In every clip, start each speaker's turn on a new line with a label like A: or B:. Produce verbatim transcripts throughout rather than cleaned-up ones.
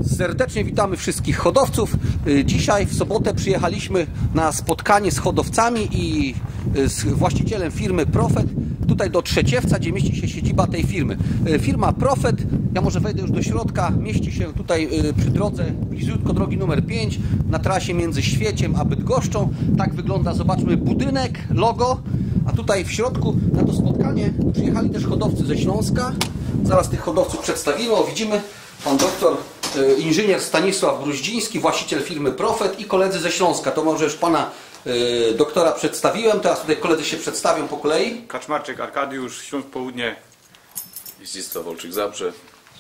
A: Serdecznie witamy wszystkich hodowców. Dzisiaj w sobotę przyjechaliśmy na spotkanie z hodowcami i z właścicielem firmy Profet tutaj do Trzeciewca, gdzie mieści się siedziba tej firmy. Firma Profet, ja może wejdę już do środka, mieści się tutaj przy drodze, bliziutko drogi numer pięć, na trasie między Świeciem a Bydgoszczą. Tak wygląda, zobaczmy, budynek, logo, a tutaj w środku na to spotkanie przyjechali też hodowcy ze Śląska. Zaraz tych hodowców przedstawimy. O, widzimy pan doktor inżynier Stanisław Bruździński, właściciel firmy Profet, i koledzy ze Śląska. To może już pana y, doktora przedstawiłem, teraz tutaj koledzy się przedstawią po kolei.
B: Kaczmarczyk Arkadiusz, Śląsk Południe.
C: Jeździctwo Wolczyk Zabrze.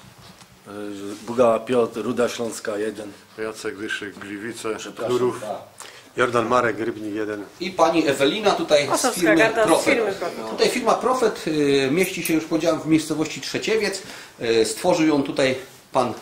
D: Bugała Piotr, Ruda Śląska jeden.
E: Jacek Wyszyk, Gliwice, Knurów. Jordan Marek, Rybnik jeden.
A: I pani Ewelina tutaj z firmy Profet. Tutaj firma Profet y, mieści się, już powiedziałem, w miejscowości Trzeciewiec. Y, stworzył ją tutaj pan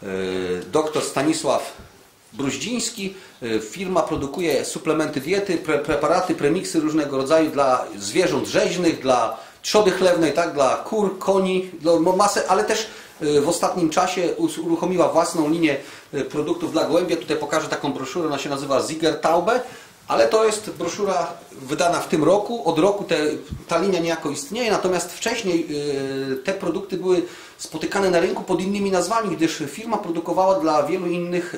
A: doktor Stanisław Bruździński. Firma produkuje suplementy diety, pre, preparaty, premiksy różnego rodzaju dla zwierząt rzeźnych, dla trzody chlewnej, tak, dla kur, koni, dla masy, ale też w ostatnim czasie uruchomiła własną linię produktów dla gołębia. Tutaj pokażę taką broszurę, ona się nazywa Zigertaube, ale to jest broszura wydana w tym roku. Od roku te, ta linia niejako istnieje, natomiast wcześniej yy, te produkty były spotykane na rynku pod innymi nazwami, gdyż firma produkowała dla wielu innych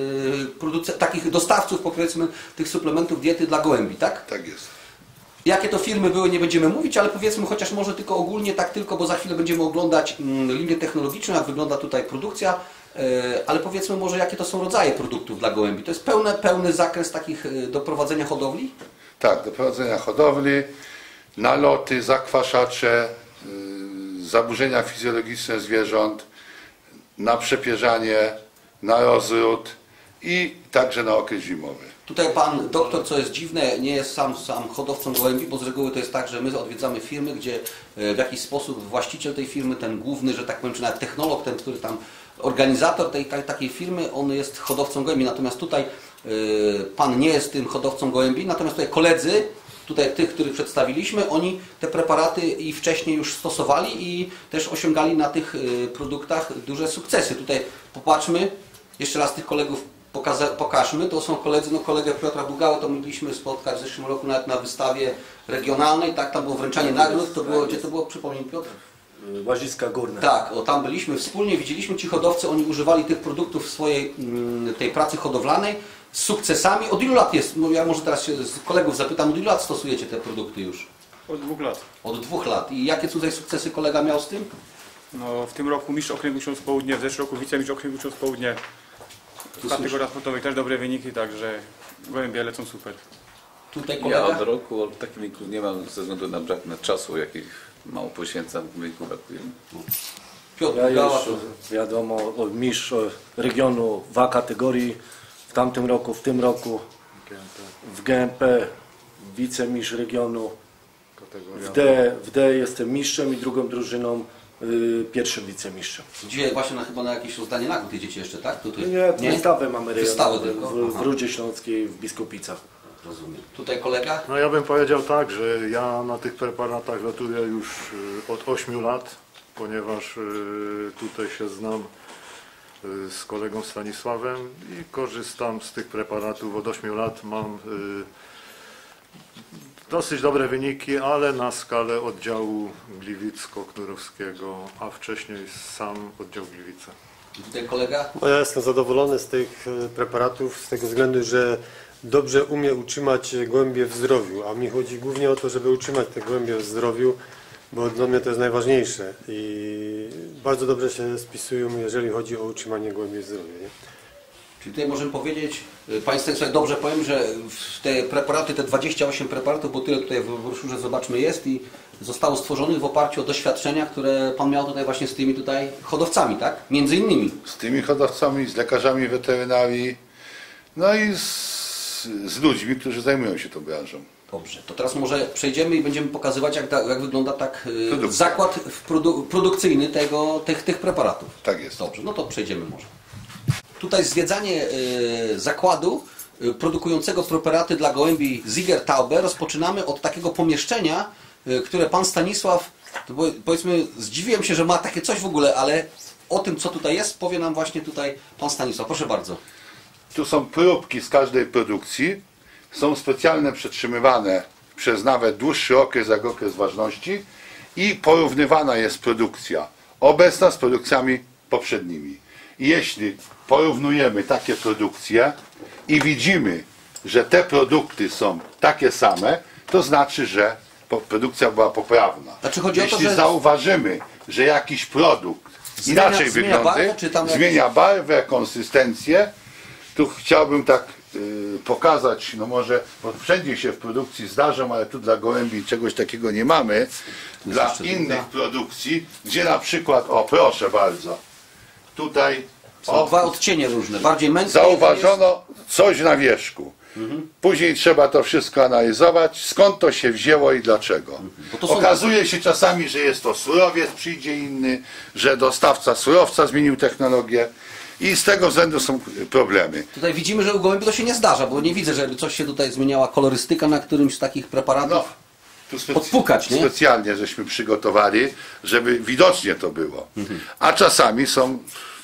A: yy, takich dostawców, powiedzmy, tych suplementów diety dla gołębi, tak?
F: Tak jest.
A: Jakie to firmy były, nie będziemy mówić, ale powiedzmy chociaż może tylko ogólnie, tak tylko, bo za chwilę będziemy oglądać mm, linię technologiczną, jak wygląda tutaj produkcja. Ale powiedzmy może, jakie to są rodzaje produktów dla gołębi. To jest pełny, pełny zakres takich do prowadzenia hodowli?
F: Tak, do prowadzenia hodowli, naloty, zakwaszacze, yy, zaburzenia fizjologiczne zwierząt, na przepierzanie, na rozród i także na okres zimowy.
A: Tutaj pan doktor, co jest dziwne, nie jest sam, sam hodowcą gołębi, bo z reguły to jest tak, że my odwiedzamy firmy, gdzie w jakiś sposób właściciel tej firmy, ten główny, że tak powiem, czy nawet technolog, ten, który tam organizator tej takiej firmy, on jest hodowcą gołębi. Natomiast tutaj y, pan nie jest tym hodowcą gołębi, natomiast tutaj koledzy, tutaj tych, których przedstawiliśmy, oni te preparaty i wcześniej już stosowali i też osiągali na tych y, produktach duże sukcesy. Tutaj popatrzmy, jeszcze raz tych kolegów pokaza, pokażmy. To są koledzy, no kolegę Piotra Bugałę to mogliśmy spotkać w zeszłym roku nawet na wystawie regionalnej, tak, tam było wręczanie nagród, to było, gdzie to było, przypomnij Piotr?
D: Łaziska Górne.
A: Tak, o, tam byliśmy wspólnie, widzieliśmy, ci hodowcy, oni używali tych produktów w swojej tej pracy hodowlanej z sukcesami. Od ilu lat jest? Ja może teraz się z kolegów zapytam, od ilu lat stosujecie te produkty już?
B: Od dwóch lat.
A: Od dwóch lat. I jakie tutaj sukcesy kolega miał z tym?
B: No, w tym roku mistrz okręgu Śląsk Południe, w zeszłym roku wicemistrz okręgu Śląsk Południe. W kategorii transportowej też dobre wyniki, także gołębie lecą super.
A: Tutaj kolega?
C: Ja od roku od takich wyników nie mam ze względu na brak na czasu, jakich mało poświęcam, wyników brakuje.
A: Piotr
D: Ja
A: Bugała,
D: już, wiadomo, mistrz regionu w A kategorii w tamtym roku, w tym roku w G M P wicemistrz regionu, w D, w D jestem mistrzem i drugą drużyną yy, pierwszym wicemistrzem.
A: Dzisiaj właśnie na, chyba na jakieś rozdanie nagród jedziecie jeszcze, tak? Tutaj,
D: nie, nie? Wystawę mamy
A: Wystawę
D: rejonową w, w Rudzie Śląskiej, w Biskupicach.
A: Rozumiem. Tutaj kolega?
E: No ja bym powiedział tak, że ja na tych preparatach rotuję już od ośmiu lat, ponieważ tutaj się znam z kolegą Stanisławem i korzystam z tych preparatów od ośmiu lat. Mam dosyć dobre wyniki, ale na skalę oddziału gliwicko-knurowskiego, a wcześniej sam oddział Gliwice.
A: Tutaj kolega?
G: No ja jestem zadowolony z tych preparatów z tego względu, że dobrze umie utrzymać gołębie w zdrowiu, a mi chodzi głównie o to, żeby utrzymać te gołębie w zdrowiu, bo dla mnie to jest najważniejsze i bardzo dobrze się spisują, jeżeli chodzi o utrzymanie gołębi w zdrowiu. Nie?
A: Czyli tutaj możemy powiedzieć, Państwo, sobie dobrze powiem, że te preparaty, te dwadzieścia osiem preparatów, bo tyle tutaj w broszurze zobaczmy jest i zostało stworzonych w oparciu o doświadczenia, które Pan miał tutaj właśnie z tymi tutaj hodowcami, tak? Między innymi.
F: Z tymi hodowcami, z lekarzami weterynarii, no i z, z ludźmi, którzy zajmują się tą branżą.
A: Dobrze, to teraz może przejdziemy i będziemy pokazywać, jak, jak wygląda tak
F: Produkcja.
A: zakład produ produkcyjny tego, tych, tych preparatów.
F: Tak jest.
A: Dobrze, no to przejdziemy może. Tutaj zwiedzanie y, zakładu y, produkującego preparaty dla gołębi Zigertaube rozpoczynamy od takiego pomieszczenia, y, które pan Stanisław, to bo, powiedzmy, zdziwiłem się, że ma takie coś w ogóle, ale o tym, co tutaj jest, powie nam właśnie tutaj pan Stanisław. Proszę bardzo.
F: Tu są próbki z każdej produkcji. Są specjalnie przetrzymywane przez nawet dłuższy okres, jak okres ważności i porównywana jest produkcja obecna z produkcjami poprzednimi. I jeśli porównujemy takie produkcje i widzimy, że te produkty są takie same, to znaczy, że produkcja była poprawna.
A: Znaczy chodzi
F: jeśli
A: o to, że...
F: zauważymy, że jakiś produkt
A: Zmienia,
F: inaczej
A: zmienia
F: wygląda,
A: barwę, czy tam
F: zmienia
A: jakieś...
F: barwę, konsystencję, tu chciałbym tak y, pokazać, no może, bo wszędzie się w produkcji zdarzą, ale tu dla gołębi czegoś takiego nie mamy, dla innych
A: druga.
F: produkcji, gdzie na przykład, o proszę bardzo, tutaj
A: Są
F: o,
A: dwa odcienie różne, bardziej męskie.
F: zauważono coś na wierzchu. Mhm. Później trzeba to wszystko analizować, skąd to się wzięło i dlaczego.
A: Bo to są...
F: Okazuje się czasami, że jest to surowiec, przyjdzie inny, że dostawca surowca zmienił technologię i z tego względu są problemy.
A: Tutaj widzimy, że u gołębi to się nie zdarza, bo nie widzę, żeby coś się tutaj zmieniała kolorystyka na którymś z takich preparatów.
F: No, tu specy
A: Odpukać, nie?
F: specjalnie żeśmy przygotowali, żeby widocznie to było. Mhm. A czasami są,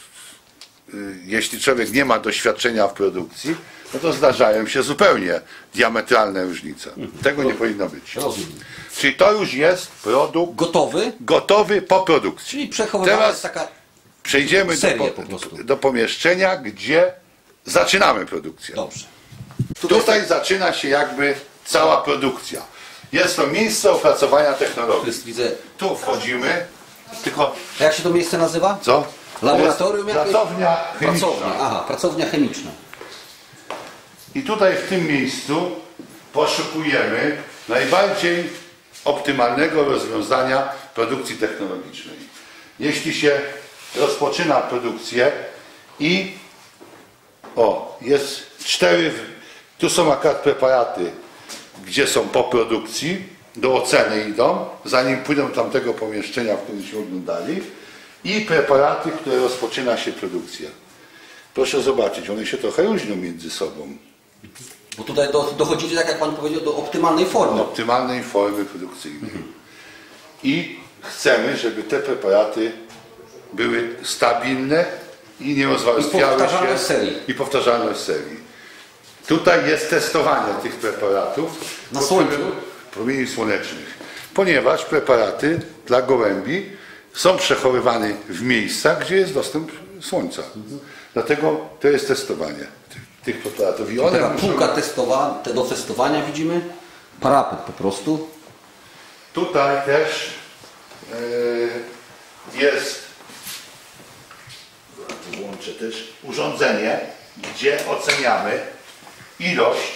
F: jeśli człowiek nie ma doświadczenia w produkcji, no to zdarzają się zupełnie diametralne różnice. Mhm. Tego nie powinno być.
A: Rozumiem.
F: Czyli to już jest produkt
A: Gotowy?
F: gotowy po produkcji.
A: Czyli przechowywana
F: Teraz
A: jest taka...
F: przejdziemy do,
A: serię po prostu.
F: do pomieszczenia, gdzie zaczynamy produkcję.
A: Dobrze.
F: Tutaj, Tutaj zaczyna się jakby cała produkcja. Jest to miejsce opracowania technologii.
A: Jest, widzę.
F: Tu wchodzimy, tylko
A: A jak się to miejsce nazywa?
F: co?
A: Laboratorium jakieś?
F: Pracownia chemiczna.
A: Pracownia. Aha, pracownia chemiczna.
F: I tutaj w tym miejscu poszukujemy najbardziej optymalnego rozwiązania produkcji technologicznej. Jeśli się rozpoczyna produkcję i o, jest cztery, tu są akurat preparaty, gdzie są po produkcji, do oceny idą, zanim pójdą do tamtego pomieszczenia, w którym się oglądali, i preparaty, które rozpoczyna się produkcja. Proszę zobaczyć, one się trochę różnią między sobą.
A: Bo tutaj do, dochodzicie, tak jak pan powiedział, do optymalnej formy.
F: Optymalnej formy produkcyjnej. Mhm. I chcemy, żeby te preparaty były stabilne i nie rozwarstwiały
A: I powtarzalność
F: się.
A: serii.
F: I powtarzalność serii. Tutaj jest testowanie tych preparatów
A: na słońcu,
F: promieni słonecznych, ponieważ preparaty dla gołębi są przechowywane w miejscach, gdzie jest dostęp słońca. Mhm. Dlatego to jest testowanie tych, tych preparatów. I one
A: taka
F: muszą...
A: półka testowa, te do testowania widzimy, parapet po prostu.
F: Tutaj też yy, jest, włączę też, urządzenie, gdzie oceniamy ilość,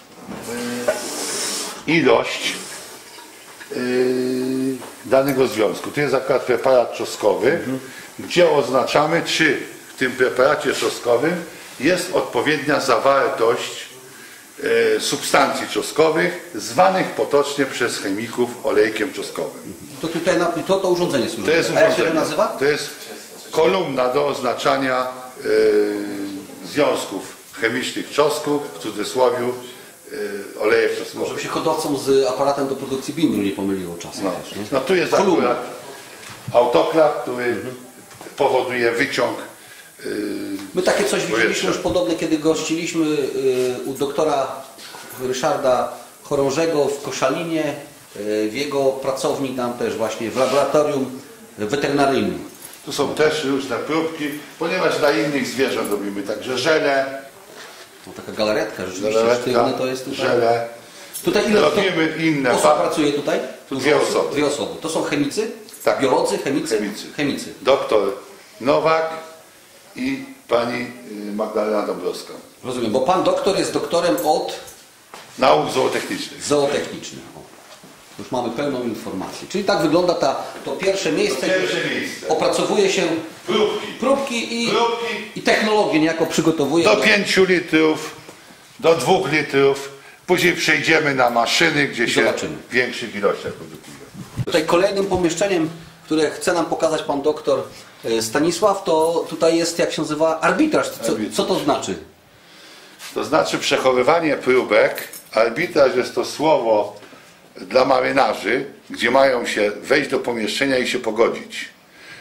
F: yy, ilość yy, danego związku. Tu jest akurat preparat czosnkowy, mhm. gdzie oznaczamy, czy w tym preparacie czosnkowym jest odpowiednia zawartość e, substancji czosnkowych, zwanych potocznie przez chemików olejkiem czosnkowym.
A: To tutaj na, to, to urządzenie służy.
F: To jest
A: urządzenie. A jak się to
F: urządzenie.
A: nazywa?
F: To jest kolumna do oznaczania e, związków chemicznych czosnków, w cudzysłowie e, olejek czosnkowych.
A: Żeby się hodowcom z aparatem do produkcji bimbu nie pomyliło czasem.
F: No,
A: też, nie?
F: no tu jest
A: kolumna.
F: akurat autoklaw, który mhm. powoduje wyciąg.
A: My takie coś widzieliśmy już podobne, kiedy gościliśmy u doktora Ryszarda Chorążego w Koszalinie, w jego pracowni tam też właśnie w laboratorium weterynaryjnym.
F: Tu są też różne próbki, ponieważ dla innych zwierząt robimy także żele.
A: No, taka galaretka rzeczywiście
F: Galaretka,
A: sztywne to jest tutaj.
F: żele.
A: Tutaj ile
F: robimy
A: to,
F: inne.
A: osób pracuje tutaj?
F: Tu dwie osoby.
A: Dwie osoby. To są chemicy?
F: Tak.
A: Biolodzy, chemicy?
F: Chemicy.
A: Chemicy.
F: Doktor Nowak i pani Magdalena Dąbrowska.
A: Rozumiem, bo pan doktor jest doktorem od
F: nauk zootechnicznych.
A: Zootechnicznych. O. Już mamy pełną informację. Czyli tak wygląda ta, to pierwsze miejsce,
F: to pierwsze miejsce.
A: Opracowuje się
F: próbki,
A: próbki, i,
F: próbki
A: i technologię niejako przygotowuje.
F: Do pięciu litrów, do dwóch litrów. Później przejdziemy na maszyny, gdzie się
A: zobaczymy.
F: w większych ilościach produkuje.
A: Tutaj kolejnym pomieszczeniem, które chce nam pokazać pan doktor Stanisław, to tutaj jest, jak się nazywa, arbitraż. Co, co to znaczy?
F: To znaczy przechowywanie próbek. Arbitraż jest to słowo dla marynarzy, gdzie mają się wejść do pomieszczenia i się pogodzić.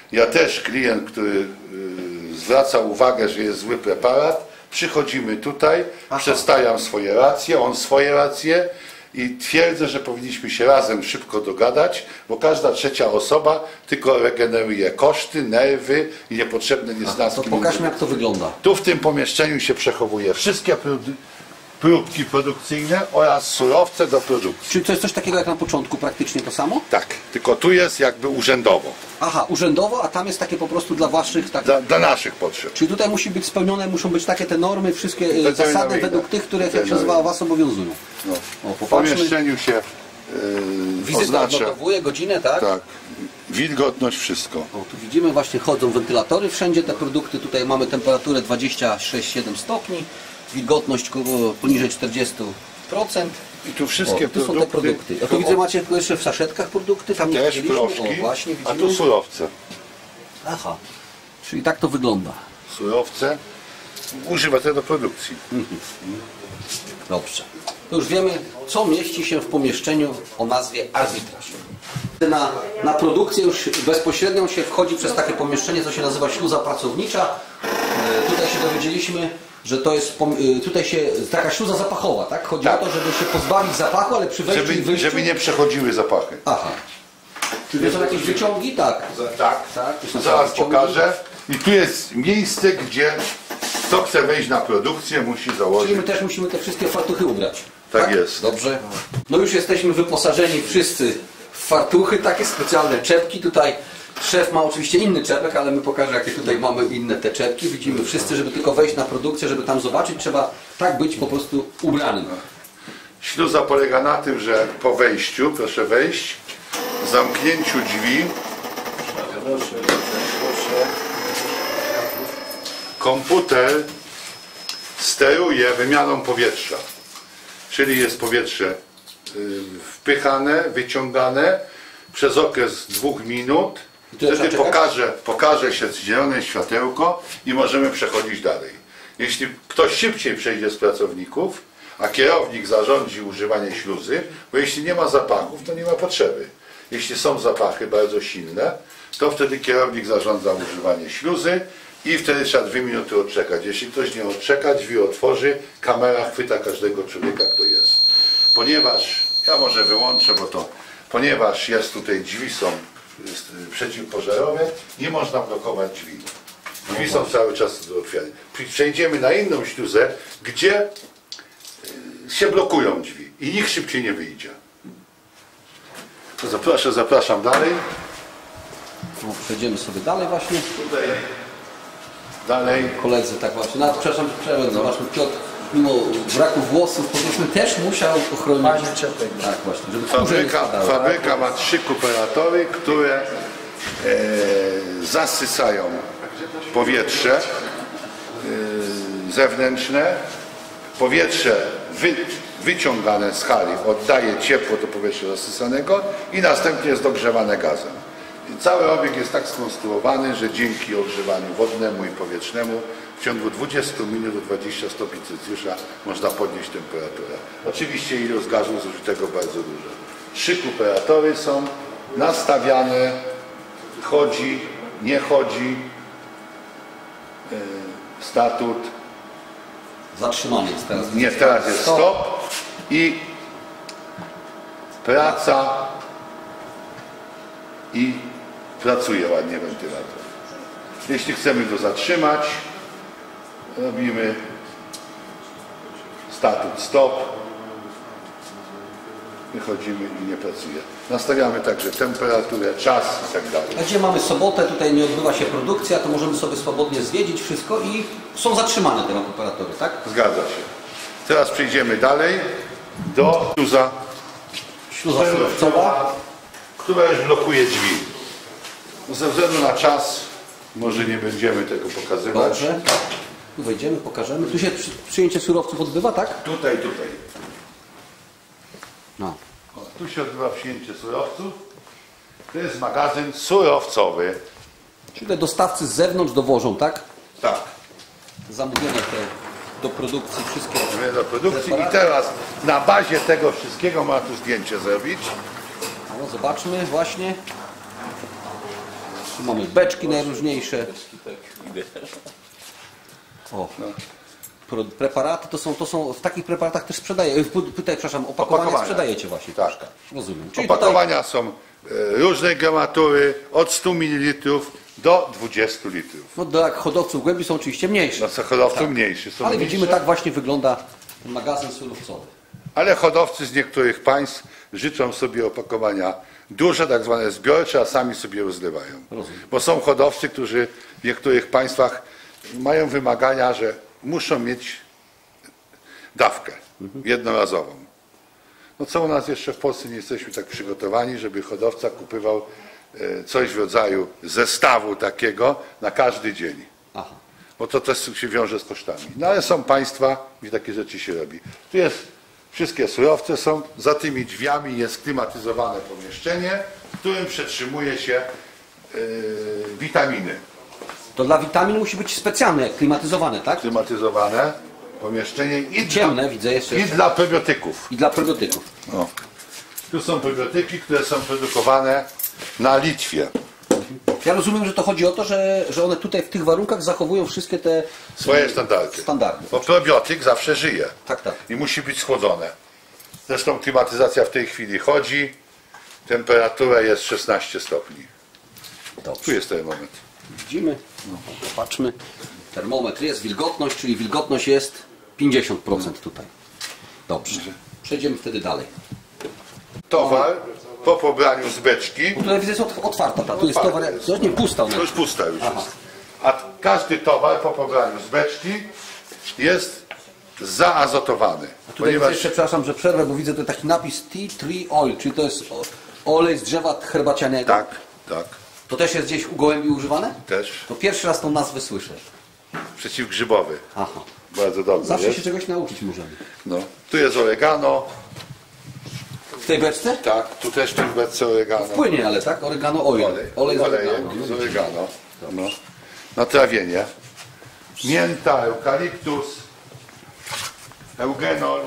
F: Ja też klient, który y, zwraca uwagę, że jest zły preparat, przychodzimy tutaj, Aha. przedstawiam swoje racje, on swoje racje i twierdzę, że powinniśmy się razem szybko dogadać, bo każda trzecia osoba tylko regeneruje koszty, nerwy i niepotrzebne niesnaski.
A: To pokażmy, jak to wygląda.
F: Tu w tym pomieszczeniu się przechowuje wszystkie próby, próbki produkcyjne oraz surowce do produkcji.
A: Czyli to jest coś takiego jak na początku, praktycznie to samo?
F: Tak, tylko tu jest jakby urzędowo.
A: Aha, urzędowo, a tam jest takie po prostu dla waszych... Tak...
F: Dla, dla naszych potrzeb.
A: Czyli tutaj musi być spełnione, muszą być takie te normy, wszystkie e, zasady według tych, które, jak się nazywa, was obowiązują.
F: No.
A: O,
F: w pomieszczeniu się yy,
A: Wizyta
F: oznacza...
A: odnotowuje godzinę, tak?
F: Tak. Wilgotność, wszystko.
A: O, tu widzimy, właśnie chodzą wentylatory wszędzie, te produkty, tutaj mamy temperaturę dwadzieścia sześć przecinek siedem stopni, wilgotność poniżej czterdzieści procent.
F: I tu wszystkie
A: o, tu
F: produkty.
A: są te produkty. A tu widzę, macie jeszcze w saszetkach produkty, tam nie
F: też
A: widzieliśmy.
F: proszki,
A: O, właśnie widzimy.
F: a tu surowce.
A: Aha, czyli tak to wygląda.
F: Surowce używa tego do produkcji.
A: Mhm. Dobrze. To już wiemy, co mieści się w pomieszczeniu o nazwie arbitraż. Na, na produkcję już bezpośrednio się wchodzi przez takie pomieszczenie, co się nazywa śluza pracownicza. E, tutaj się dowiedzieliśmy, że to jest e, tutaj się taka śluza zapachowa, tak? Chodzi
F: tak.
A: o to, żeby się pozbawić zapachu, ale przy wejściu
F: żeby,
A: i wyjściu...
F: żeby nie przechodziły zapachy.
A: Aha. Czy są jakieś wyciągi? Tak.
F: Tak.
A: tak. Tu są
F: Zaraz
A: wyciągi.
F: pokażę. I tu jest miejsce, gdzie kto chce wejść na produkcję, musi założyć.
A: Czyli my też musimy te wszystkie fartuchy ubrać.
F: Tak, tak jest.
A: Dobrze. No już jesteśmy wyposażeni wszyscy w fartuchy, takie specjalne czepki. Tutaj szef ma oczywiście inny czepek, ale my pokażę, jakie tutaj mamy inne te czepki. Widzimy wszyscy, żeby tylko wejść na produkcję, żeby tam zobaczyć, trzeba tak być po prostu ubranym.
F: Śluza polega na tym, że po wejściu, proszę wejść, zamknięciu drzwi, komputer steruje wymianą powietrza. Czyli jest powietrze wpychane, wyciągane przez okres dwóch minut. Wtedy pokaże, pokaże się zielone światełko i możemy przechodzić dalej. Jeśli ktoś szybciej przejdzie z pracowników, a kierownik zarządzi używanie śluzy, bo jeśli nie ma zapachów, to nie ma potrzeby. Jeśli są zapachy bardzo silne, to wtedy kierownik zarządza używanie śluzy i wtedy trzeba dwie minuty odczekać. Jeśli ktoś nie odczeka, drzwi otworzy, kamera chwyta każdego człowieka, kto jest. Ponieważ, ja może wyłączę, bo to, ponieważ jest tutaj, drzwi są przeciwpożarowe, nie można blokować drzwi. Drzwi są cały czas otwierane. Przejdziemy na inną śluzę, gdzie się blokują drzwi i nikt szybciej nie wyjdzie. To zapraszam, zapraszam dalej.
A: No, przejdziemy sobie dalej właśnie.
F: Tutaj dalej.
A: Koledzy, tak właśnie. No, przepraszam, przepraszam, zobaczmy, Piotr, mimo braku włosów, powiedzmy, też musiał ochronić. Tak, właśnie, żeby
F: Fabryka, fabryka ma trzy kuperatory, które e, zasysają powietrze e, zewnętrzne. Powietrze wy, wyciągane z hali oddaje ciepło do powietrza zasysanego i następnie jest dogrzewane gazem. I cały obieg jest tak skonstruowany, że dzięki ogrzewaniu wodnemu i powietrznemu w ciągu dwudziestu minut do dwudziestu stopni Celsjusza można podnieść temperaturę. Oczywiście ilość gazu zużytego bardzo duża. Trzy kuperatory są nastawiane, chodzi, nie chodzi, yy, statut.
A: Zatrzymany jest teraz.
F: Nie, teraz jest stop i praca i pracuje ładnie wentylator. Jeśli chcemy go zatrzymać, robimy statut stop, wychodzimy i nie pracuje. Nastawiamy także temperaturę, czas i tak dalej.
A: A gdzie mamy sobotę, tutaj nie odbywa się produkcja, to możemy sobie swobodnie zwiedzić wszystko i są zatrzymane te operatory, tak?
F: Zgadza się. Teraz przejdziemy dalej do śluza,
A: śluza surowcowa,
F: która już blokuje drzwi. Ze względu na czas może nie będziemy tego pokazywać.
A: Dobrze. Tu wejdziemy, pokażemy. Tu się przy, przyjęcie surowców odbywa, tak?
F: Tutaj, tutaj.
A: No.
F: O, tu się odbywa przyjęcie surowców. To jest magazyn surowcowy.
A: Czyli te dostawcy z zewnątrz dowożą, tak?
F: Tak.
A: Zamówienia te do produkcji, wszystkie.
F: Do produkcji i teraz na bazie tego wszystkiego ma tu zdjęcie zrobić.
A: No, zobaczmy właśnie. Tu mamy beczki najróżniejsze. O. Pro- Preparaty to są, to są, w takich preparatach też sprzedaje, tutaj, przepraszam, opakowania,
F: Opakowania.
A: sprzedajecie właśnie
F: Tak.
A: troszkę. Rozumiem. Czyli tutaj
F: Opakowania są e, różnej gramatury, od stu mililitrów do dwudziestu litrów.
A: no, dla hodowców głębi są oczywiście mniejsze.
F: Dla hodowców mniejszy są
A: Ale
F: mniejsze,
A: widzimy, tak właśnie wygląda ten magazyn surowcowy.
F: ale hodowcy z niektórych państw życzą sobie opakowania duże, tak zwane zbiorcze, a sami sobie rozlewają.
A: Rozumiem.
F: Bo są hodowcy, którzy w niektórych państwach mają wymagania, że muszą mieć dawkę jednorazową. No co u nas jeszcze w Polsce nie jesteśmy tak przygotowani, żeby hodowca kupywał e, coś w rodzaju zestawu takiego na każdy dzień.
A: Aha.
F: Bo to też się wiąże z kosztami. No ale są państwa, gdzie takie rzeczy się robi. Tu jest, wszystkie surowce są, za tymi drzwiami jest klimatyzowane pomieszczenie, w którym przetrzymuje się e, witaminy.
A: To dla witamin musi być specjalne, klimatyzowane, tak?
F: Klimatyzowane pomieszczenie i
A: Ciemne,
F: dla,
A: widzę jeszcze.
F: i dla probiotyków.
A: I dla probiotyków.
F: No. Tu są probiotyki, które są produkowane na Litwie.
A: Ja rozumiem, że to chodzi o to, że, że one tutaj w tych warunkach zachowują wszystkie te
F: Swoje standardy.
A: standardy.
F: Bo probiotyk zawsze żyje.
A: Tak, tak.
F: I musi być schłodzone. Zresztą klimatyzacja w tej chwili chodzi. Temperatura jest szesnaście stopni. Tu
A: Dobrze.
F: jest termometr.
A: Widzimy, no, popatrzmy. Termometr jest, wilgotność, czyli wilgotność jest pięćdziesiąt procent tutaj. Dobrze. Przejdziemy wtedy dalej.
F: Towar po pobraniu z beczki.
A: Bo tutaj widzę, jest ot- otwarta, ta. Tu jest
F: Otwarta
A: towar,
F: jest.
A: to nie pusta ona.
F: To już pusta już
A: Aha.
F: jest. A każdy towar po pobraniu z beczki jest zaazotowany.
A: Tutaj widzę
F: Ponieważ
A: jeszcze, przepraszam, że przerwę, bo widzę tutaj taki napis Tea Tree Oil, czyli to jest o- olej z drzewa herbacianego.
F: tak, tak,
A: To też jest gdzieś u gołębi używane?
F: też
A: To pierwszy raz tą nazwę słyszę.
F: przeciwgrzybowy.
A: Aha.
F: Bardzo dobrze
A: Zawsze
F: jest.
A: się czegoś nauczyć możemy.
F: No. Tu jest oregano.
A: W tej beczce?
F: Tak, tu też w tym beczce oregano.
A: Płynie, ale tak? Oregano oil.
F: Olej,
A: Olej z
F: olejek
A: oregano.
F: z oregano. No. Na trawienie. Mięta, eukaliptus, eugenol,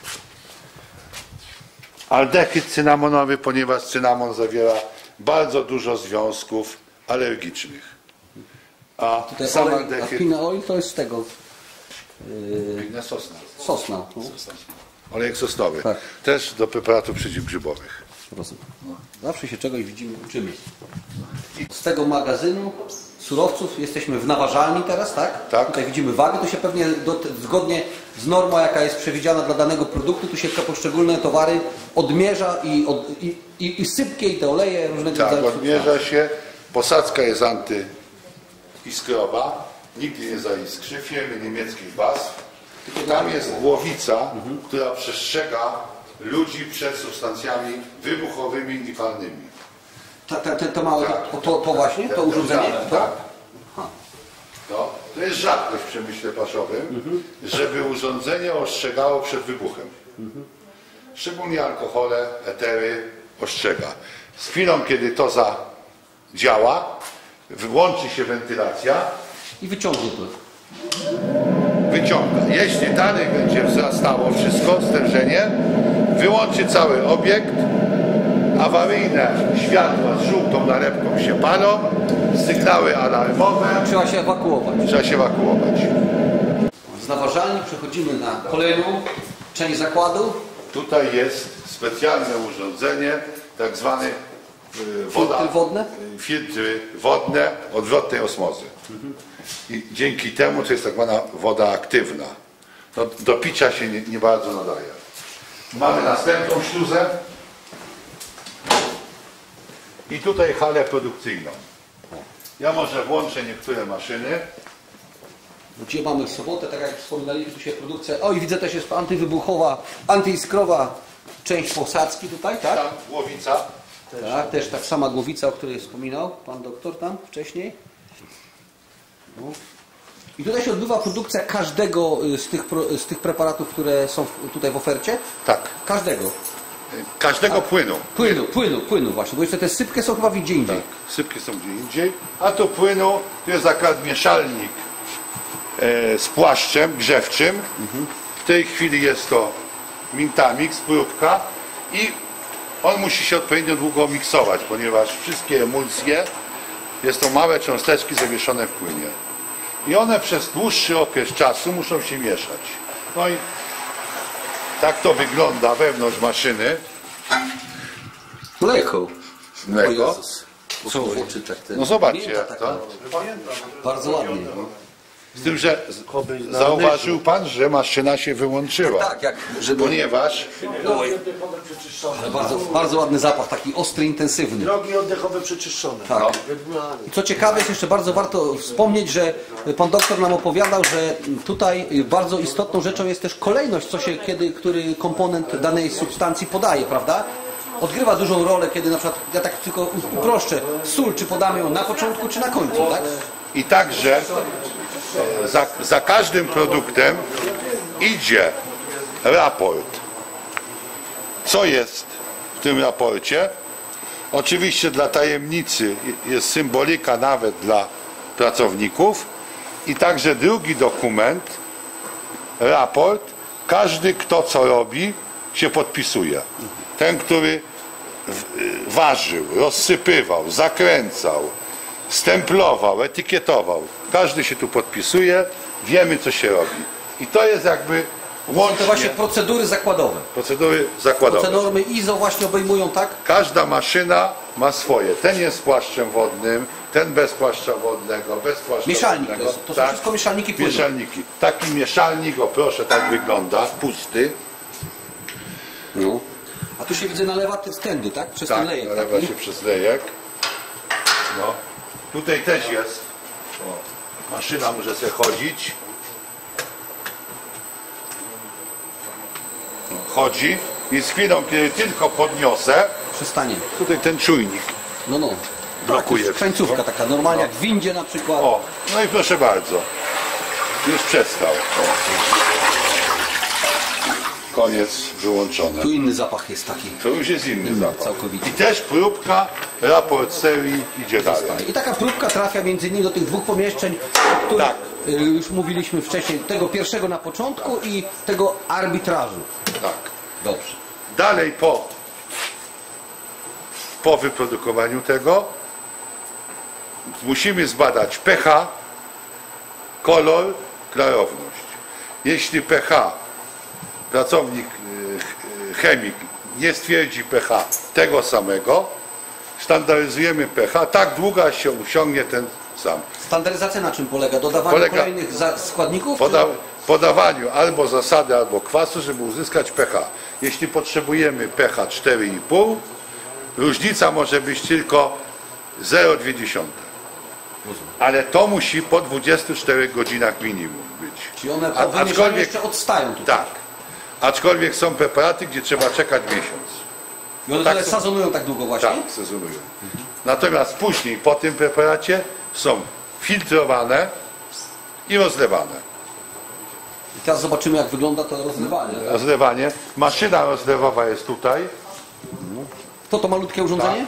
F: aldehyd cynamonowy, ponieważ cynamon zawiera bardzo dużo związków alergicznych. A
A: Tutaj
F: sam
A: olej, a
F: aldehyd...
A: pina oil to jest z tego
F: Pinna sosna.
A: sosna. No.
F: Olejek sosnowy.
A: Tak.
F: Też do preparatów przeciwgrzybowych.
A: Rozumiem. Zawsze się czegoś widzimy, uczymy. Z tego magazynu surowców jesteśmy w naważalni teraz, tak?
F: Tak.
A: Tutaj widzimy wagę, to się pewnie do, zgodnie z normą, jaka jest przewidziana dla danego produktu, tu się poszczególne towary odmierza i, od, i, i, i sypkie, i te oleje różnego
F: Tak,
A: rodzaju.
F: odmierza się. Posadzka jest antyiskrowa. Nigdy nie zaiskrzy. Firmy niemieckich B A S F. Tam jest głowica, która przestrzega ludzi przed substancjami wybuchowymi i palnymi.
A: Ta, ta, te, to małe,
F: Tak.
A: to, to, to właśnie, to
F: Te-
A: urządzenie?
F: Tak,
A: To?
F: tak. To, to jest rzadkość w przemyśle paszowym, żeby urządzenie ostrzegało przed wybuchem. Szczególnie alkohole, etery ostrzega. Z chwilą, kiedy to zadziała, wyłączy się wentylacja,
A: I wyciągnie to.
F: wyciąga. Jeśli dalej będzie wzrastało wszystko, stężenie, wyłączy cały obiekt, awaryjne światła z żółtą nalepką się palą, sygnały alarmowe,
A: Trzeba się ewakuować.
F: trzeba się ewakuować.
A: Z naważalni przechodzimy na kolejną część zakładu.
F: Tutaj jest specjalne urządzenie, tak zwany y, woda,
A: Filtry wodne?
F: y, filtry wodne odwrotnej osmozy. I dzięki temu to jest tak zwana woda aktywna. No, do picia się nie, nie bardzo nadaje. Mamy następną śluzę i tutaj halę produkcyjną. Ja może włączę niektóre maszyny.
A: Gdzie mamy w sobotę, tak jak wspominaliśmy, tu się produkcja... O i widzę też jest antywybuchowa, antyiskrowa część posadzki tutaj, tak?
F: Tam głowica.
A: Tak, też tak sama głowica, o której wspominał pan doktor tam wcześniej. No. I tutaj się odbywa produkcja każdego z tych, pro- z tych preparatów, które są w- tutaj w ofercie?
F: Tak.
A: Każdego.
F: Każdego płynu.
A: Płynu, płynu, płynu właśnie, bo jeszcze te sypkie są chyba gdzie indziej.
F: Tak, sypki są gdzie indziej. A tu płynu, tu jest akurat mieszalnik e, z płaszczem grzewczym. W tej chwili jest to Mintamix, próbka i on musi się odpowiednio długo miksować, ponieważ wszystkie emulsje Jest to małe cząsteczki zawieszone w płynie. I one przez dłuższy okres czasu muszą się mieszać. No i tak to wygląda wewnątrz maszyny.
A: Mleko.
F: Mleko.
A: Co w oczy tak ten.
F: No zobaczcie,
A: Mięta
F: jak
A: taka.
F: to.
A: Bardzo ładnie.
F: Z tym, że z- zauważył pan, że maszyna się wyłączyła.
A: Tak, jak żeby.
F: Ponieważ
A: Oj, ale bardzo, bardzo ładny zapach, taki ostry, intensywny.
D: Drogi oddechowe przeczyszczone.
A: Tak. I co ciekawe, jest jeszcze bardzo warto wspomnieć, że pan doktor nam opowiadał, że tutaj bardzo istotną rzeczą jest też kolejność, co się kiedy, który komponent danej substancji podaje, prawda? Odgrywa dużą rolę, kiedy na przykład, ja tak tylko uproszczę, sól, czy podamy ją na początku, czy na końcu, tak?
F: i także e, za, za każdym produktem idzie raport. Co jest w tym raporcie? Oczywiście dla tajemnicy jest symbolika nawet dla pracowników i także drugi dokument, raport, każdy kto co robi się podpisuje. Ten, który ważył, rozsypywał, zakręcał, stemplował, etykietował. Każdy się tu podpisuje, wiemy co się robi. I to jest jakby łącznie
A: To właśnie procedury zakładowe.
F: procedury zakładowe.
A: Te normy I S O właśnie obejmują, tak?
F: Każda maszyna ma swoje. Ten jest z płaszczem wodnym, ten bez płaszcza wodnego, bez płaszcza
A: Mieszalnik to
F: wodnego.
A: jest. To są wszystko mieszalniki płynu.
F: Mieszalniki. Taki mieszalnik, o proszę, tak wygląda, pusty.
A: No. A tu się widzę nalewa te stędy, tak? Przez
F: Tak,
A: ten lejek.
F: nalewa
A: taki.
F: się przez lejek. No. Tutaj też jest. O, maszyna może sobie chodzić. Chodzi i z chwilą, kiedy tylko podniosę,
A: Przestanie.
F: tutaj ten czujnik
A: No, no.
F: blokuje.
A: Tak, krańcówka taka, normalnie jak w windzie na przykład.
F: O, no i proszę bardzo. Już przestał. O. Koniec wyłączony.
A: Tu inny zapach jest taki.
F: To już jest inny zapach.
A: Całkowicie.
F: I też próbka, raport serii idzie dalej.
A: I taka próbka trafia między innymi do tych dwóch pomieszczeń, o których
F: Tak.
A: y, już mówiliśmy wcześniej. Tego pierwszego na początku i tego arbitrażu.
F: Tak.
A: Dobrze.
F: Dalej po, po wyprodukowaniu tego musimy zbadać pH, kolor, klarowność. Jeśli pH, pracownik, y, chemik nie stwierdzi pH tego samego, standaryzujemy pH tak długo, aż się osiągnie ten sam.
A: Standaryzacja na czym polega? Dodawaniu
F: Polega-
A: kolejnych za- składników?
F: Poda, podawaniu albo zasady, albo kwasu, żeby uzyskać pH. Jeśli potrzebujemy pH cztery i pół, różnica może być tylko zero przecinek dwa. Ale to musi po dwudziestu czterech godzinach minimum być.
A: Czyli one
F: A-
A: po wymieszaniu
F: aczkolwiek-
A: jeszcze odstają tutaj.
F: Tak. Aczkolwiek są preparaty, gdzie trzeba czekać miesiąc.
A: I one
F: tak
A: tyle
F: są-
A: sezonują tak długo właśnie?
F: Tak, sezonują. Natomiast później po tym preparacie są filtrowane i rozlewane.
A: I teraz zobaczymy jak wygląda to rozlewanie.
F: Rozlewanie. Maszyna rozlewowa jest tutaj.
A: To to malutkie urządzenie?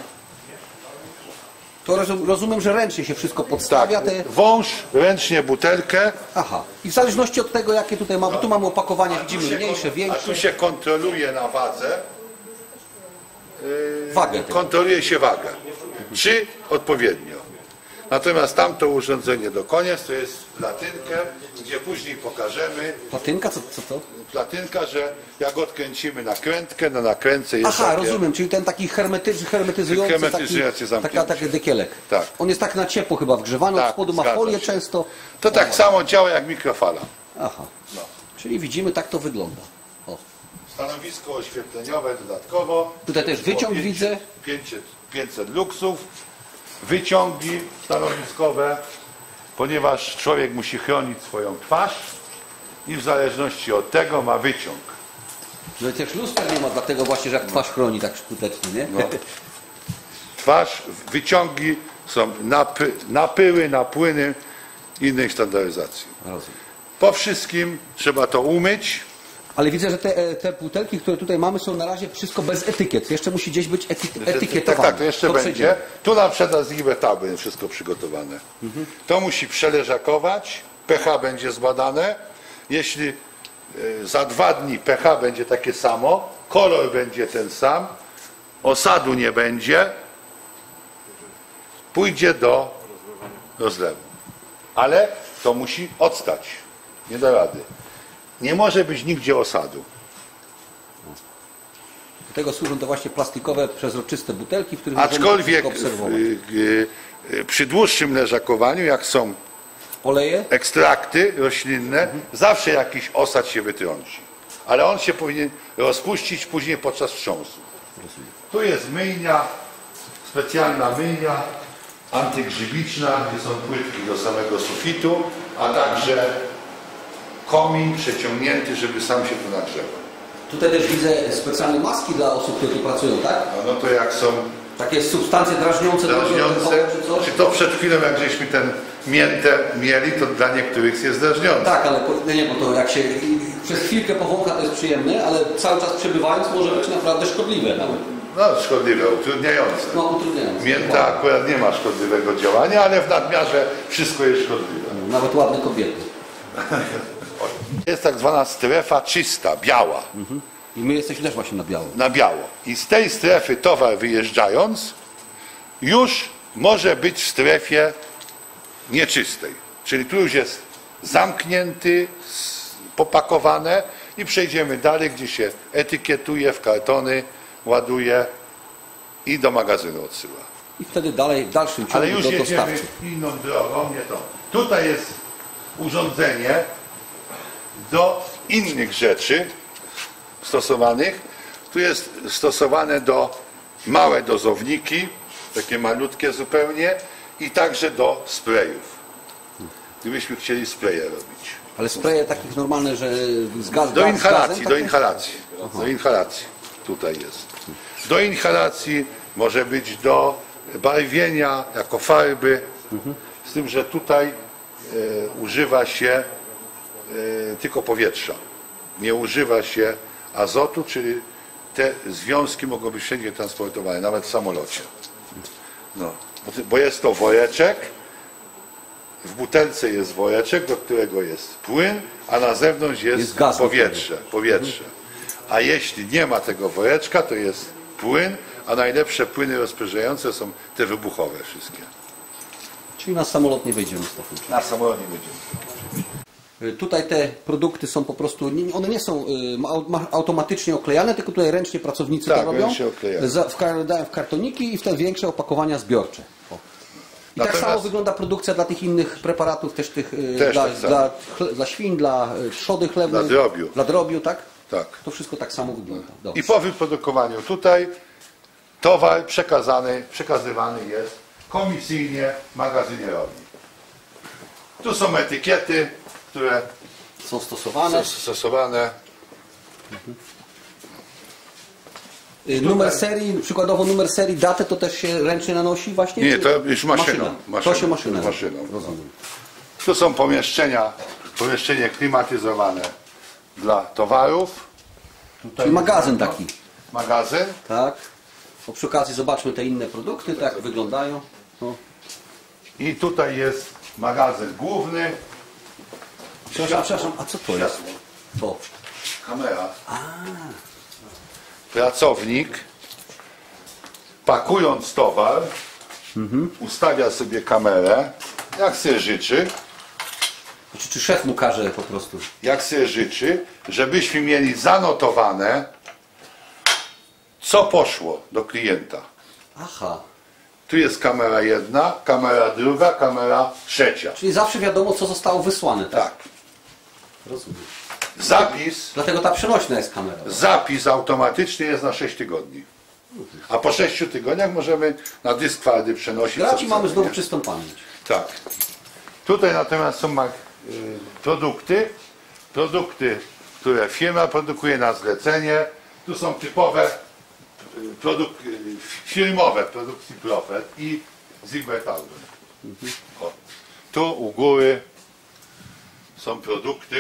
A: To rozum- rozumiem, że ręcznie się wszystko podstawia. Te...
F: Wąż, ręcznie butelkę.
A: Aha. I w zależności od tego jakie tutaj mamy, tu mamy opakowania,
F: A
A: widzimy
F: tu się
A: mniejsze,
F: kon- A
A: większe.
F: tu się kontroluje na wadze.
A: Wagę tego.
F: Kontroluje się wagę. Czy odpowiednio. Natomiast tamto urządzenie do koniec to jest platynkę, gdzie później pokażemy.
A: Platynka? Co, co to?
F: Platynka, że jak odkręcimy nakrętkę, na nakrętce jest
A: Aha,
F: takie,
A: rozumiem, czyli ten taki hermetyczny, hermetyzujący,
F: Hermetyzujący
A: taki,
F: zamknięcie.
A: taka, taki dekielek.
F: Tak.
A: On jest tak na ciepło chyba wgrzewany, od
F: Tak,
A: spodu ma
F: zgadza
A: folię
F: się.
A: często.
F: To tak samo działa jak mikrofala.
A: Aha. Czyli widzimy, tak to wygląda. O.
F: Stanowisko oświetleniowe dodatkowo.
A: Tutaj też wyciąg
F: Było
A: widzę.
F: pięćset, pięćset luksów. Wyciągi stanowiskowe, ponieważ człowiek musi chronić swoją twarz i w zależności od tego ma wyciąg.
A: No i też luster nie ma, dlatego właśnie, że jak twarz chroni tak skutecznie, nie?
F: No. Twarz, wyciągi są na, py, na pyły, na płyny innej standaryzacji.
A: Rozumiem.
F: Po wszystkim trzeba to umyć.
A: Ale widzę, że te, te butelki, które tutaj mamy, są na razie wszystko bez etykiet. Jeszcze musi gdzieś być ety- etykietowane.
F: Tak, tak, to jeszcze będzie.
A: przejdziemy.
F: Tu na przykład z etapu jest wszystko przygotowane.
A: Mhm.
F: To musi przeleżakować, pH będzie zbadane. Jeśli y, za dwa dni pH będzie takie samo, kolor będzie ten sam, osadu nie będzie, pójdzie do rozlewu. Ale to musi odstać. Nie da rady. Nie może być nigdzie osadu.
A: Do tego służą to właśnie plastikowe, przezroczyste butelki, w których
F: Aczkolwiek
A: możemy obserwować.
F: y, y, y, przy dłuższym leżakowaniu, jak są
A: Oleje?
F: ekstrakty roślinne, zawsze jakiś osad się wytrąci. Ale on się powinien rozpuścić później podczas wstrząsu. Tu jest myjnia, specjalna myjnia antygrzybiczna, gdzie są płytki do samego sufitu, a także komin przeciągnięty, żeby sam się tu nagrzewał.
A: Tutaj też widzę specjalne maski dla osób, które tu pracują, tak?
F: No, no to jak są
A: Takie substancje drażniące,
F: drażniące,
A: czy coś?
F: czy to przed chwilą, jak żeśmy ten miętę mieli, to dla niektórych jest drażniące.
A: Tak, ale po, nie, bo to jak się przez chwilkę powącha, to jest przyjemne, ale cały czas przebywając może być naprawdę szkodliwe nawet.
F: No, szkodliwe, utrudniające.
A: No, utrudniające.
F: Mięta akurat nie ma szkodliwego działania, ale w nadmiarze wszystko jest szkodliwe.
A: Nawet ładne kobiety.
F: Jest tak zwana strefa czysta, biała,
A: Mhm. I my jesteśmy też właśnie na biało.
F: na biało. I z tej strefy towar wyjeżdżając już może być w strefie nieczystej. Czyli tu już jest zamknięty, s- popakowane i przejdziemy dalej, gdzie się etykietuje, w kartony ładuje i do magazynu odsyła.
A: I wtedy dalej, w dalszym ciągu
F: Ale już
A: do
F: jedziemy
A: dostawcy.
F: inną drogą, nie tą. Tutaj jest urządzenie do innych rzeczy stosowanych. Tu jest stosowane do małe dozowniki, takie malutkie zupełnie i także do sprayów. Gdybyśmy chcieli spraye robić.
A: Ale spreje takich normalne, że z gaz,
F: Do
A: gaz,
F: inhalacji,
A: gazem,
F: do
A: takie?
F: inhalacji. Do inhalacji. Tutaj jest. Do inhalacji może być do barwienia jako farby. Z tym, że tutaj e, używa się e, tylko powietrza. Nie używa się azotu, czyli te związki mogą być wszędzie transportowane, nawet w samolocie. No, bo ty- bo jest to woreczek. W butelce jest woreczek, do którego jest płyn, a na zewnątrz jest,
A: Jest gaz.
F: powietrze. powietrze. A jeśli nie ma tego woreczka, to jest płyn, a najlepsze płyny rozprężające są te wybuchowe wszystkie.
A: Czyli na samolot nie wejdziemy z takim.
F: Na samolot nie będziemy.
A: Y, Tutaj te produkty są po prostu, nie- one nie są y, ma- ma- automatycznie oklejane, tylko tutaj ręcznie pracownicy
F: Tak,
A: to robią.
F: ręcznie oklejają.
A: Za- w, kar- dają w kartoniki i w te większe opakowania zbiorcze. O. I tak
F: Natomiast-
A: samo wygląda produkcja dla tych innych preparatów, też tych y,
F: Też
A: dla,
F: tak samo.
A: dla, chle, dla świń, dla y, trzody chlewnej.
F: Dla drobiu.
A: Dla drobiu, tak?
F: Tak.
A: To wszystko tak samo wygląda. Dobrze.
F: I po wyprodukowaniu tutaj towar przekazany, przekazywany jest komisyjnie magazynierowi. Tu są etykiety, które
A: Są stosowane.
F: są stosowane.
A: Y, Numer serii, przykładowo numer serii, datę to też się ręcznie nanosi właśnie?
F: Nie,
A: czy-
F: to już maszyną.
A: Maszyna.
F: maszyną.
A: To się maszyną.
F: maszyną.
A: Rozumiem.
F: Tu są pomieszczenia, pomieszczenie klimatyzowane dla towarów. Tutaj
A: Czyli magazyn taki.
F: Magazyn.
A: Tak. Bo przy okazji zobaczmy te inne produkty, tak jak wyglądają. No.
F: I tutaj jest magazyn główny.
A: Przepraszam, przepraszam, a co to jest? To.
F: Kamera. Pracownik, pakując towar, ustawia sobie kamerę, jak sobie życzy,
A: Czy, czy szef mu każe po prostu?
F: jak sobie życzy, żebyśmy mieli zanotowane, co poszło do klienta.
A: Aha.
F: Tu jest kamera jedna, kamera druga, kamera trzecia.
A: Czyli zawsze wiadomo, co zostało wysłane, tak?
F: Tak.
A: Rozumiem.
F: Zapis,
A: Dlatego ta przenośna jest kamera.
F: zapis automatyczny jest na sześć tygodni. A po sześciu tygodniach możemy na dysk twardy przenosić. co
A: Graci mamy
F: chcemy,
A: znowu
F: nie?
A: czystą pamięć.
F: Tak. Tutaj natomiast są mag- y, produkty, produkty, które firma produkuje na zlecenie. Tu są typowe y, produk- y, firmowe produkcji Profet i Zimmertauden. O. Tu u góry są produkty.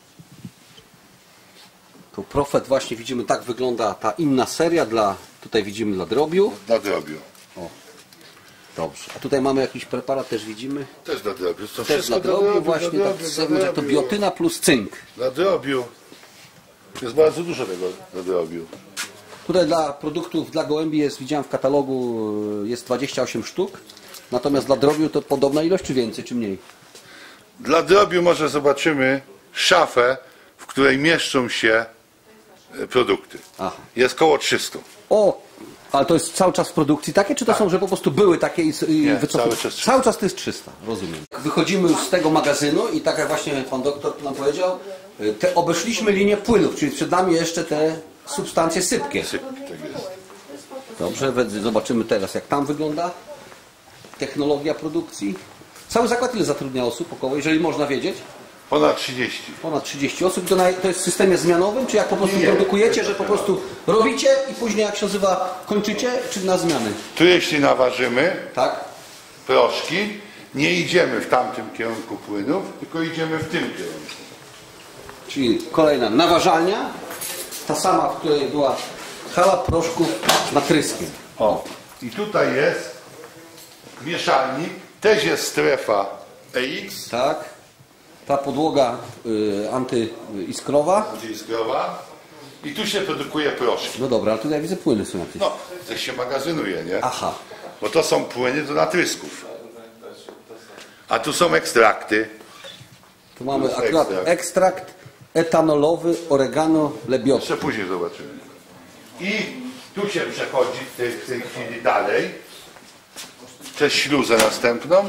A: Tu Profet właśnie widzimy, tak wygląda ta inna seria, dla, tutaj widzimy dla drobiu.
F: Na drobiu.
A: Dobrze. A tutaj mamy jakiś preparat, też widzimy.
F: Też na drobiu. To
A: Też
F: wszystko
A: dla drobiu właśnie,
F: dla
A: tak,
F: drobiu,
A: z
F: dla
A: zewnątrz, jak to
F: drobiu.
A: biotyna plus cynk.
F: Dla drobiu. Jest bardzo dużo tego na drobiu.
A: Tutaj dla produktów dla gołębi jest, widziałem w katalogu, jest dwadzieścia osiem sztuk. Natomiast dla drobiu to podobna ilość, czy więcej, czy mniej?
F: Dla drobiu może zobaczymy szafę, w której mieszczą się produkty.
A: Aha.
F: Jest koło trzystu.
A: O, ale to jest cały czas w produkcji takie, czy to są, że po prostu były takie i, i
F: Nie,
A: wycofują?
F: cały czas trzysta.
A: Cały czas to jest trzysta, rozumiem. Wychodzimy już z tego magazynu i tak jak właśnie pan doktor nam powiedział, te obeszliśmy linię płynów, czyli przed nami jeszcze te substancje sypkie.
F: Syp, tak jest.
A: Dobrze, zobaczymy teraz, jak tam wygląda technologia produkcji. Cały zakład ile zatrudnia osób około, jeżeli można wiedzieć?
F: Ponad trzydzieści.
A: Ponad trzydzieści osób. To, na, to jest w systemie zmianowym, czy jak po prostu
F: Nie,
A: produkujecie, że po prostu robicie i później jak się nazywa kończycie, czy na zmiany?
F: Tu jeśli naważymy
A: Tak?
F: proszki, nie idziemy w tamtym kierunku płynów, tylko idziemy w tym kierunku.
A: Czyli kolejna naważalnia, ta sama, w której była hala proszków z natryskiem.
F: O, i tutaj jest mieszalnik, też jest strefa E X,
A: Tak? Ta podłoga y, antyiskrowa.
F: antyiskrowa, i tu się produkuje proszki.
A: No dobra, ale tutaj widzę płyny są jakieś.
F: No, to się magazynuje, nie?
A: Aha.
F: Bo to są płyny do natrysków. A tu są ekstrakty.
A: Tu mamy
F: Plus
A: akurat
F: ekstrakt.
A: ekstrakt etanolowy, oregano, lebiotki.
F: Jeszcze później zobaczymy. I tu się przechodzi w tej, w tej chwili dalej przez śluzę następną.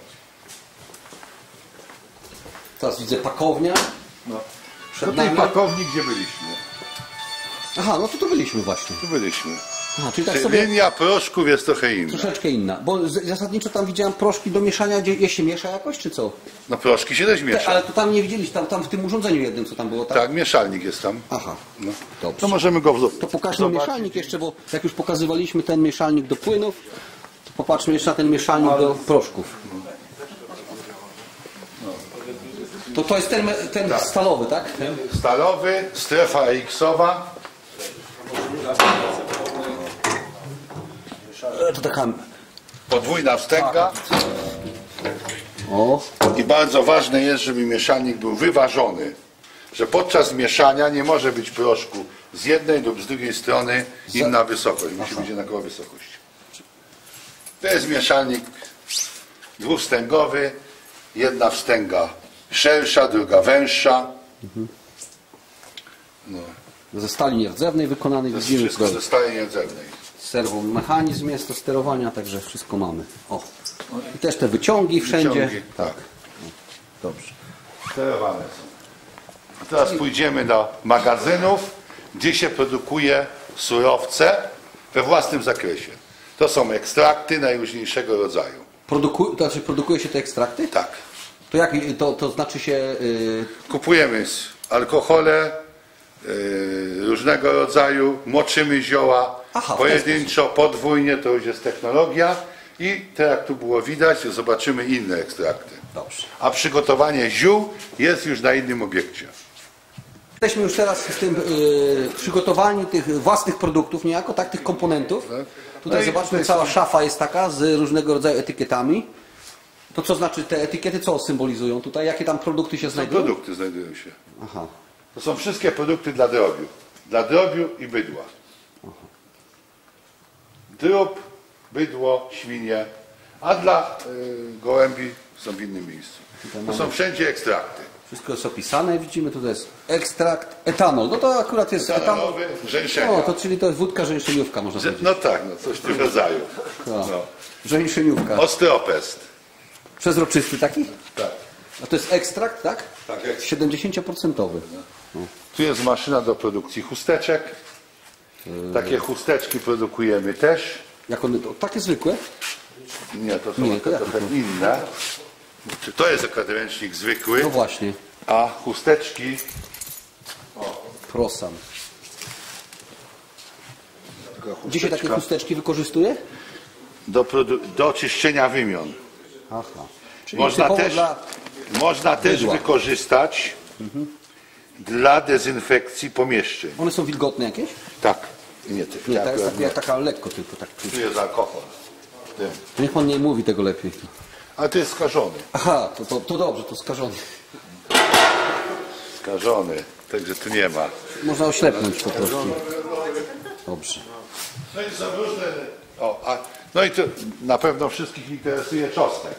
A: Teraz widzę pakownia.
F: No.
A: Przed
F: Do tej
A: nami.
F: pakowni, gdzie byliśmy.
A: Aha, no to tu byliśmy właśnie.
F: Tu byliśmy.
A: Aha, czyli tak
F: Czyli
A: sobie
F: linia proszków jest trochę inna.
A: troszeczkę inna. Bo z- zasadniczo tam widziałem proszki do mieszania, gdzie je się miesza jakoś, czy co?
F: No proszki się też
A: Te,
F: miesza.
A: ale to tam nie widzieliście, tam, tam w tym urządzeniu jednym, co tam było, tak?
F: Tak, mieszalnik jest tam.
A: Aha,
F: No.
A: dobrze.
F: To możemy go wzo-
A: To pokażmy
F: zobaczyć.
A: mieszalnik jeszcze, bo jak już pokazywaliśmy ten mieszalnik do płynów, to popatrzmy jeszcze na ten mieszalnik do proszków. To to jest ten, me- ten stalowy, tak? Ten?
F: Stalowy, strefa E X-owa.
A: E, To taka...
F: Podwójna wstęga.
A: O,
F: I bardzo ważne jest, żeby mieszalnik był wyważony. Że podczas mieszania nie może być proszku z jednej lub z drugiej strony inna wysokość. Musi być jednakowa wysokość. To jest mieszalnik dwustęgowy. Jedna wstęga szersza, druga węższa. No,
A: ze stali nierdzewnej wykonany,
F: to jest
A: widzimy
F: wszystko
A: tutaj.
F: ze stali nierdzewnej.
A: Serwomechanizm jest do sterowania, także wszystko mamy. O. I też te wyciągi wszędzie.
F: Wyciągi, tak.
A: Dobrze.
F: Sterowane są. A teraz pójdziemy do magazynów, gdzie się produkuje surowce we własnym zakresie. To są ekstrakty najróżniejszego rodzaju.
A: Produku, to znaczy produkuje się te ekstrakty?
F: Tak.
A: To jak to, to znaczy się. Yy,
F: Kupujemy s- alkohole yy, różnego rodzaju, moczymy zioła
A: Aha, w ten
F: pojedynczo, podwójnie, to już jest technologia. I tak jak tu było widać, zobaczymy inne ekstrakty.
A: dobrze.
F: A przygotowanie ziół jest już na innym obiekcie.
A: Jesteśmy już teraz w tym yy, przygotowaniu tych własnych produktów, niejako, tak, tych komponentów. Tutaj
F: No i
A: zobaczmy,
F: tutaj
A: cała
F: są-
A: szafa jest taka z różnego rodzaju etykietami. To co znaczy, te etykiety co symbolizują tutaj? Jakie tam produkty się
F: Te
A: znajdują?
F: produkty znajdują się.
A: Aha.
F: To są wszystkie produkty dla drobiu. Dla drobiu i bydła. Drób, bydło, świnie, a dla y, gołębi są w innym miejscu. To są wszędzie ekstrakty.
A: Wszystko jest opisane, widzimy, tutaj jest ekstrakt, etanol. No to akurat jest etanol.
F: Etanowy, żeńszenia.
A: No, to czyli to jest wódka żeńszeniówka, można
F: Że-
A: powiedzieć.
F: No tak, no coś w tym rodzaju.
A: No.
F: No.
A: Żeńszeniówka.
F: Osteopest.
A: Przezroczysty taki?
F: Tak.
A: A to jest ekstrakt, tak?
F: Tak, ekstrakt.
A: siedemdziesiąt procent.
F: Tu jest maszyna do produkcji chusteczek. Takie chusteczki produkujemy też.
A: Jak one, to, takie zwykłe?
F: Nie, to są
A: Nie, to
F: trochę
A: jakie to?
F: inne. Czy to jest akademicnik zwykły,
A: No właśnie,
F: a chusteczki
A: prosan. Gdzie się takie
F: chusteczka
A: chusteczki wykorzystuje?
F: do, produ- do czyszczenia wymion.
A: Aha. Czyli
F: Można
A: typowo
F: też,
A: dla...
F: można też
A: bydła.
F: wykorzystać dla dezynfekcji pomieszczeń.
A: One są wilgotne jakieś?
F: Tak. Nie, ty,
A: Nie,
F: tak,
A: ta jest
F: akurat
A: taka,
F: nie.
A: taka lekko tylko. Tak.
F: Tu jest alkohol. w tym.
A: Niech pan nie mówi tego lepiej.
F: Ale to jest skażony.
A: Aha, to, to, to dobrze, to skażony.
F: Skażony. Także tu nie ma.
A: Można oślepnąć po prostu. Dobrze.
F: No i są różne... O, a No i to na pewno wszystkich interesuje czosnek.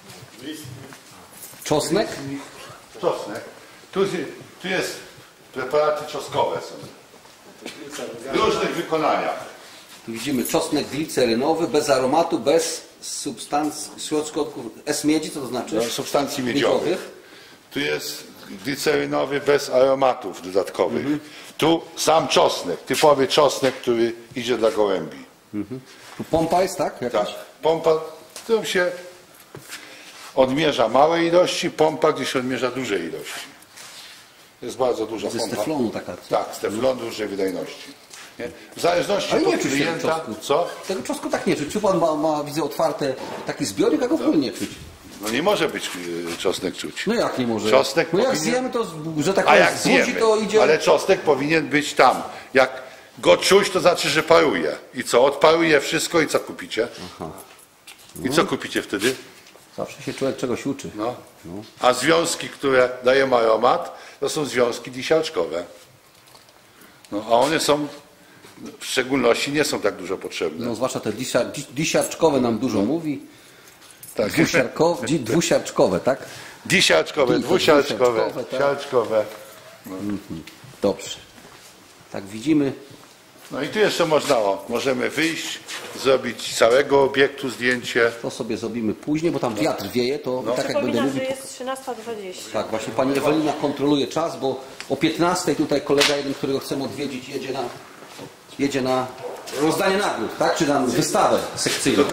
A: Czosnek?
F: Czosnek. Tu, tu jest preparaty czosnkowe są. W różnych wykonaniach.
A: Tu widzimy czosnek glicerynowy, bez aromatu, bez substancji, środków S-miedzi, co to znaczy?
F: No, substancji miedziowych. Tu jest glicerynowy bez aromatów dodatkowych. Mhm. Tu sam czosnek, typowy czosnek, który idzie dla gołębi.
A: Mhm. Tu pompa jest, tak? Jakaś?
F: Tak. Pompa, którą się odmierza małe ilości, pompa, gdzie się odmierza duże ilości. Jest bardzo duża
A: Ze
F: pompa.
A: z teflonu taka. Co?
F: Tak, z teflonu dużej wydajności. Nie? W zależności
A: Ale nie
F: od
A: czuć tego
F: klienta.
A: czosnku.
F: Co?
A: Tego czosnku tak nie czuć. Czy pan ma, ma widzę, otwarte taki zbiornik, a go w ogóle nie czuć.
F: No nie może być y, czosnek czuć.
A: No jak nie może?
F: Czosnek
A: no jak
F: powinien...
A: zjemy, to, że tak
F: A jak
A: powiem, z buzi
F: zjemy,
A: to idzie...
F: ale czosnek powinien być tam. Jak go czuć, to znaczy, że paruje. I co? Odparuje wszystko i co kupicie?
A: Aha.
F: I co kupicie wtedy?
A: Zawsze się człowiek czegoś uczy.
F: No. A związki, które dają aromat, to są związki disiarczkowe. No, a one są, w szczególności nie są tak dużo potrzebne.
A: No zwłaszcza te disiar, disiarczkowe nam dużo
F: No.
A: mówi.
F: Tak.
A: Dwusiarkowe, dzi- dwusiarczkowe, tak?
F: Disiarczkowe,
A: Tylko
F: dwusiarczkowe,
A: dwusiarczkowe, tak.
F: siarczkowe.
A: Mhm. Dobrze. Tak widzimy.
F: No i tu jeszcze można, o, możemy wyjść, zrobić całego obiektu zdjęcie.
A: To sobie zrobimy później, bo tam wiatr wieje, to tak jak będę
H: Przypominam,
A: mówił.
H: że jest trzynasta dwadzieścia.
A: Tak, właśnie pani Ewelina kontroluje czas, bo o piętnastej tutaj kolega jeden, którego chcemy odwiedzić, jedzie na, jedzie na rozdanie nagród, tak? Czy na wystawę sekcyjną.